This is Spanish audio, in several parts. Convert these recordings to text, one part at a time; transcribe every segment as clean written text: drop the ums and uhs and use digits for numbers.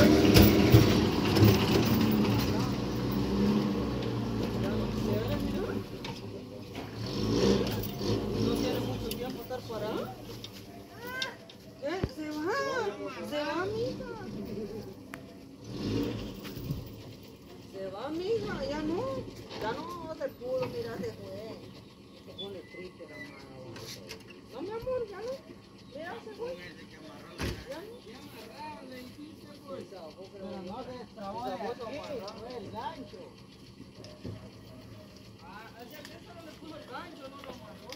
Mija, ya no se pudo, mira, se fue. Se pone triste la mano. No, mi amor, ya no. Mira, se fue. Ya no. Pero no se destrabó de aquí, fue el gancho. Ese no le puso el gancho, no lo amarró.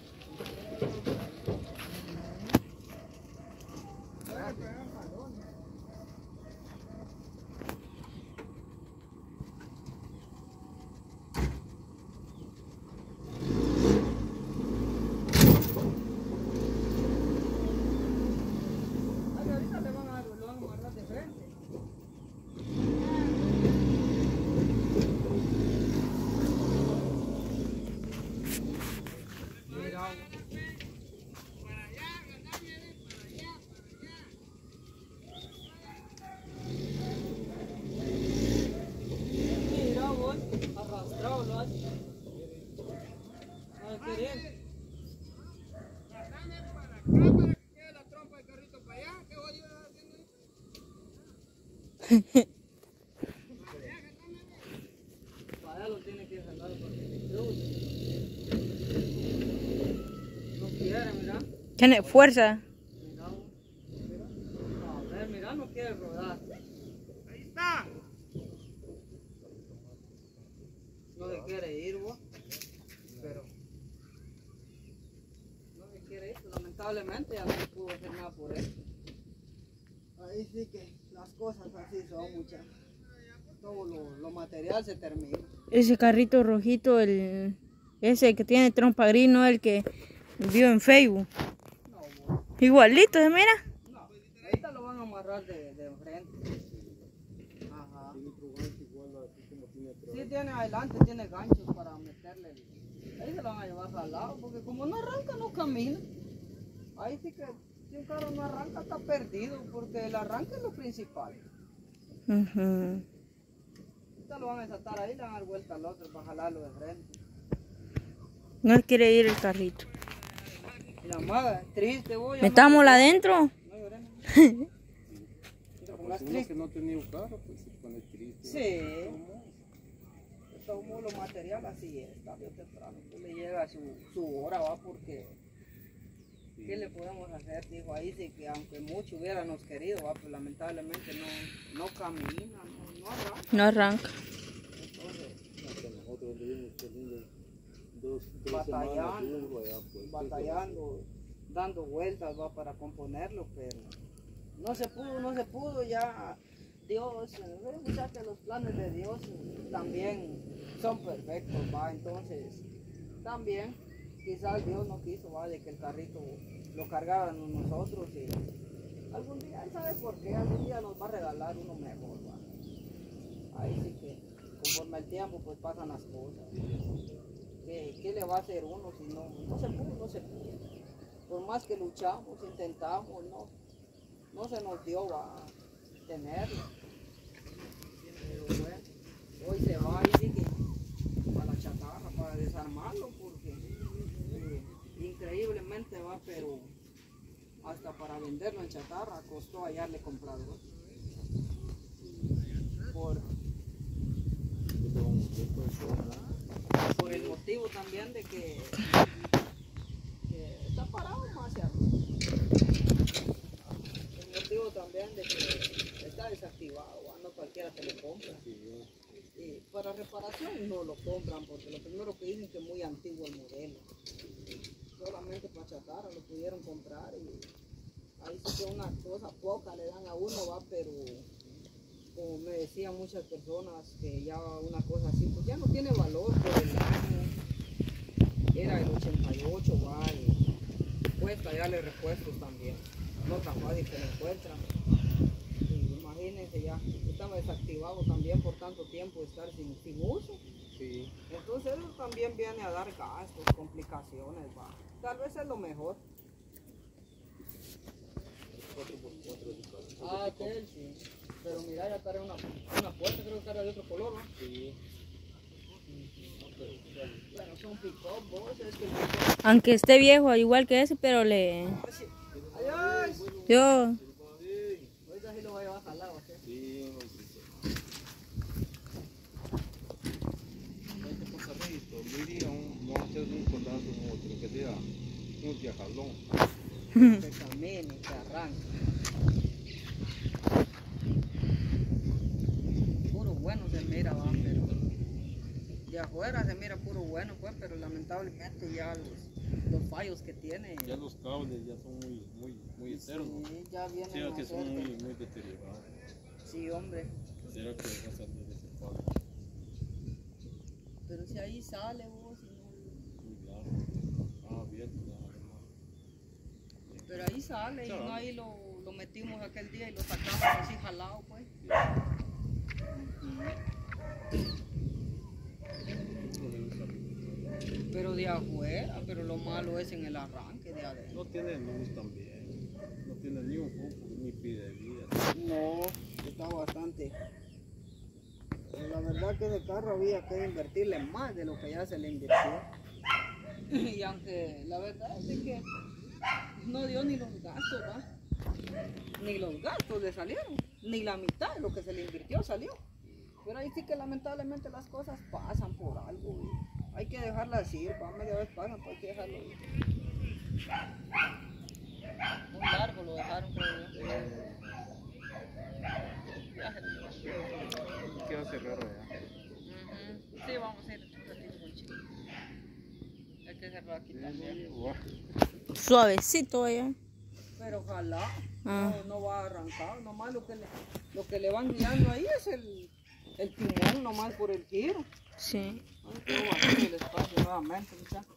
Para lo tiene que jalar porque no quiere, mira. Tiene fuerza. Mira, a ver, mira, no quiere rodar. Ahí está. No se quiere ir, vos. Pero no se quiere ir, lamentablemente ya no se pudo hacer nada por él. Ahí sí que las cosas así son, muchachos. Todo lo material se termina. Ese carrito rojito, ese que tiene trompa gris, ¿no? El que vio en Facebook. No, vos. Igualito, ¿se mira? No, ahorita lo van a amarrar de frente. Ajá. Sí, tiene adelante, tiene ganchos para meterle. Ahí se lo van a llevar jalado, porque como no arranca, no camina. Ahí sí que si un carro no arranca, está perdido, porque el arranque es lo principal. Ahorita lo van a desatar ahí, le van a dar vuelta al otro para jalarlo de frente. No quiere ir el carrito. Y la madre, triste, voy a... ¿Metámosla adentro? No lloré, no. Pues uno que no tenía un carro, pues se pone triste. Sí. De todo modo, lo material así es, tarde o temprano. Pues le llega su hora, va, porque... ¿Qué le podemos hacer? Dijo ahí, sí que aunque mucho hubiéramos querido, va, pues lamentablemente no camina, no arranca. No arranca. Entonces, Nosotros vivimos teniendo dos batallando, allá, pues, batallando, dando vueltas, va, para componerlo, pero no se pudo, ya Dios, muchachos, los planes de Dios también son perfectos, va, entonces también quizás Dios no quiso, va, de que el carrito lo cargáramos nosotros y algún día, él sabe por qué, algún día nos va a regalar uno mejor, va. Ahí sí que conforme el tiempo pues pasan las cosas. ¿Qué le va a hacer uno si no se pudo? Por más que luchamos, intentamos, no se nos dio a tenerlo. Pero bueno, hoy se va y sí que para la chatarra, para desarmarlo, porque increíblemente va, pero hasta para venderlo en chatarra costó hallarle comprador. Por el motivo también de que está parado más hacia el motivo también de que está desactivado, no cualquiera te lo compra. Y para reparación no lo compran porque lo primero que dicen es que es muy antiguo el modelo. Solamente para chatarra lo pudieron comprar y ahí sí que una cosa poca le dan a uno, va, pero como me decían muchas personas que ya una cosa así pues ya no tiene valor por el año, era el 88, va, y cuesta ya los repuestos también, no tan fácil que lo encuentran. Y imagínense, ya estaba desactivado también por tanto tiempo de estar sin uso. Sí. Entonces eso también viene a dar gastos, complicaciones, va. Tal vez es lo mejor. 4x4 Ah, aquel sí. Pero mira, ya trae una puerta, creo que era de otro color, ¿no? Sí. Bueno, son pick-up, vos, es que el pick-up... Aunque esté viejo, igual que ese, pero le... Adiós. Yo... Ahorita sí lo voy a llevar jalado, ¿sí? Sí, este pasarrito, le diría vamos a hacer un codazo como otro que sea un viajalón. Que camine, que arranque. Puro bueno se mira, va, pero de afuera se mira puro bueno, pues, pero lamentablemente ya los fallos que tiene. Ya los cables ya son muy enteros. Sí, ya vienen Sí, a que son ser muy de- deteriorados. Sí, hombre. ¿Será que vas a salir de ese palo? Pero si ahí sale vos, y no- Muy largo. Abierto, nada más. pero ahí sale, y Claro. no ahí lo metimos aquel día y lo sacamos así jalado, pues. Pero de afuera, pero lo malo es en el arranque de adentro. No tiene luz también. No tiene ni un foco ni pide vida. No, está bastante. Pero la verdad que ese carro había que invertirle más de lo que ya se le invirtió. Y aunque la verdad es de que no dio ni los gastos, ¿va? Ni los gastos le salieron, ni la mitad de lo que se le invirtió salió. Pero ahí sí que lamentablemente las cosas pasan por algo. Y hay que dejarlas ir, ¿va? Media vez pasan, pues hay que dejarlo ir. Muy largo lo dejaron, creo yo. ¿Qué va a cerrar allá? Sí, vamos a ir un ratito con Chico. Hay que cerrar aquí también. Suavecito allá. Pero ojalá Ah. no va a arrancar. Nomás lo que le van guiando ahí es el timón, nomás por el giro. Sí. Ay, quedó vacío el espacio nuevamente, muchachos.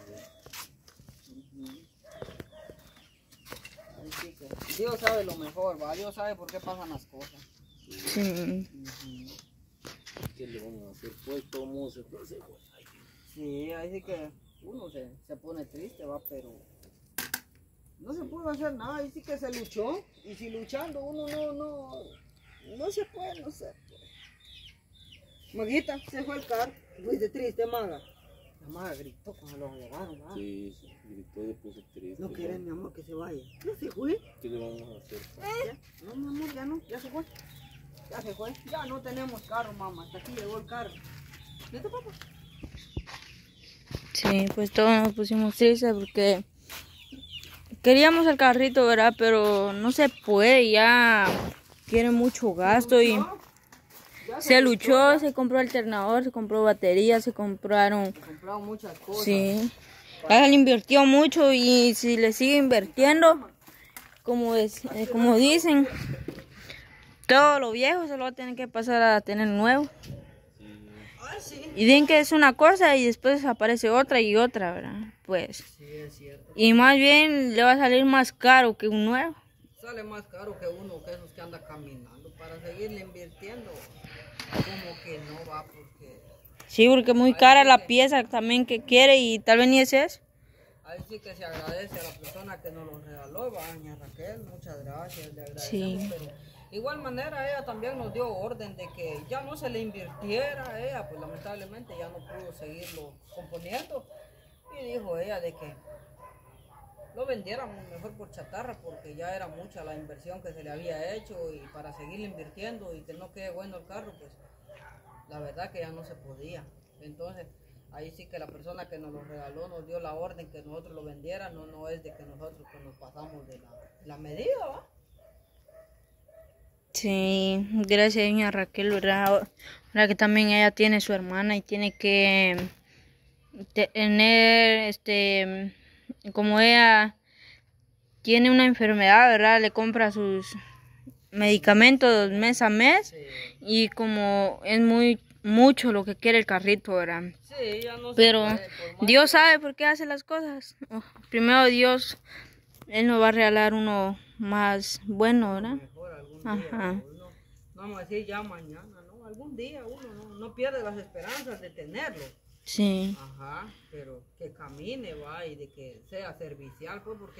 Así que Dios sabe lo mejor, ¿va? Dios sabe por qué pasan las cosas. Sí. ¿Qué le vamos a hacer? Pues todo el mundo se hace. Sí, ahí sí que uno se pone triste, va, pero no se pudo hacer nada, ahí sí que se luchó, y si luchando uno no se puede, no sé. Maguita, se fue el carro, fuiste triste, Maga. La Maga gritó cuando lo llevaron, ¿va? Sí, gritó y se puso triste. No querés, mi amor, que se vaya. Ya se fue. ¿Qué le vamos a hacer? Ya, no, mi amor, ya no, ya se fue. Ya se fue. Ya no tenemos carro, mamá, hasta aquí llegó el carro. ¿Vete, papá? Sí, pues todos nos pusimos tristes porque queríamos el carrito, ¿verdad? Pero no se puede, ya tiene mucho gasto y Ya se luchó, se compró alternador, se compró batería, se compraron... Se compraron muchas cosas. Sí, ya se le invirtió mucho y si le sigue invirtiendo, como dicen, todo lo viejo se lo va a tener que pasar a tener nuevo. Ay, sí. Y dicen que es una cosa y después aparece otra y otra, ¿verdad? Pues, Sí, es cierto. y más bien le va a salir más caro que un nuevo. Sale más caro que uno que esos que anda caminando. Para seguirle invirtiendo, como que no va porque... Sí, porque muy cara la pieza también que quiere y tal vez ni es eso. Ahí sí que se agradece a la persona que nos lo regaló, va, doña Raquel, muchas gracias, le agradecemos, Sí. pero de igual manera ella también nos dio orden de que ya no se le invirtiera a ella, pues lamentablemente ya no pudo seguirlo componiendo, y dijo ella de que lo vendiéramos mejor por chatarra porque ya era mucha la inversión que se le había hecho y para seguirle invirtiendo y que no quede bueno el carro, pues la verdad que ya no se podía. Entonces ahí sí que la persona que nos lo regaló nos dio la orden que nosotros lo vendiéramos, no es de que nosotros pues, nos pasamos de la medida, ¿va? Sí, gracias doña Raquel, ¿verdad? Ahora que también ella tiene su hermana y tiene que tener, como ella tiene una enfermedad, ¿verdad? Le compra sus medicamentos mes a mes Sí, y como es mucho lo que quiere el carrito, ¿verdad? sí, ya no se Pero puede, por más Dios sabe por qué hace las cosas. Oh, primero Dios, Él nos va a regalar uno más bueno, ¿verdad? mejor algún día, Ajá. uno, no vamos a decir ya mañana, ¿no? Algún día uno no pierde las esperanzas de tenerlo. Sí, Ajá, pero que camine, va, y de que sea servicial, pues, porque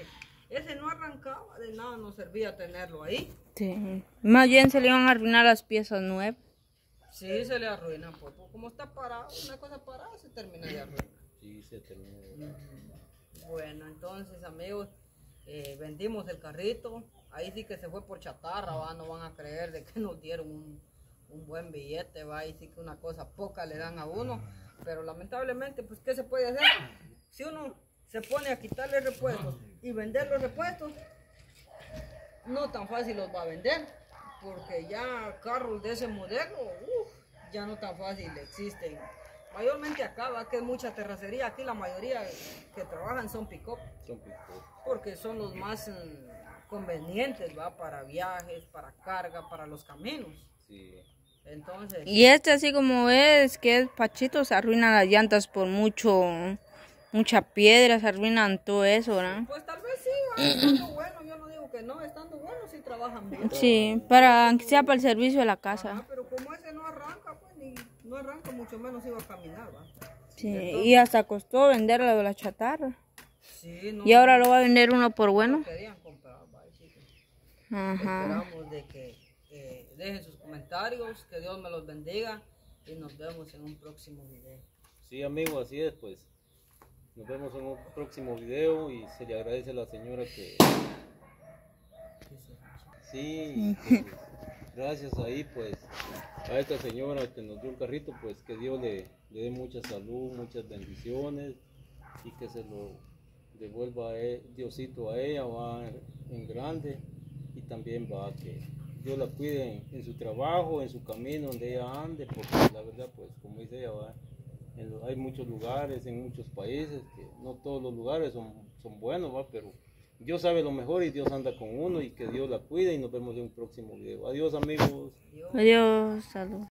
ese no arrancaba, de nada nos servía tenerlo ahí. Sí. Más bien se le iban a arruinar las piezas nuevas. Sí, se le arruina, pues, como está parado, una cosa parada se termina de arruinar. Sí, se termina de... Bueno, entonces, amigos, vendimos el carrito. Ahí sí que se fue por chatarra, ¿va? No van a creer de que nos dieron un buen billete, ¿va? Ahí sí que una cosa poca le dan a uno. Pero lamentablemente, pues, ¿qué se puede hacer? Si uno se pone a quitarle repuestos y vender los repuestos, no tan fácil los va a vender. Porque ya carros de ese modelo, ya no tan fácil existen. Mayormente acá, va, que es mucha terracería. Aquí la mayoría que trabajan son pick-up. Porque son los más convenientes, va, para viajes, para carga, para los caminos. Sí. Entonces... Y este así como es, que es pachito, se arruinan las llantas por mucha piedra, se arruinan todo eso, ¿verdad? Pues tal vez sí, va, estando bueno, yo no digo que no, estando bueno sí trabajan bien. Sí, para que sea para el servicio de la casa. Ajá, pero como ese no arranca, pues no arranca, mucho menos iba a caminar, va. Sí, y hasta costó venderla de la chatarra. Sí, no, Y ahora lo va a vender uno por bueno. no querían comprar, va, chicos. Ajá. Esperamos de que dejen sus comentarios, que Dios me los bendiga y nos vemos en un próximo video. Sí, amigos, así es, pues. Nos vemos en un próximo video y se le agradece a la señora que... Sí, pues, gracias ahí, pues, a esta señora que nos dio el carrito, pues, que Dios le dé mucha salud, muchas bendiciones y que se lo devuelva Diosito a ella, va en grande, y también va que Dios la cuide en su trabajo, en su camino, donde ella ande, porque la verdad, pues, como dice ella, va, hay muchos lugares, en muchos países, que no todos los lugares son buenos, va, pero Dios sabe lo mejor y Dios anda con uno y que Dios la cuide y nos vemos en un próximo video. Adiós, amigos. Adiós, salud.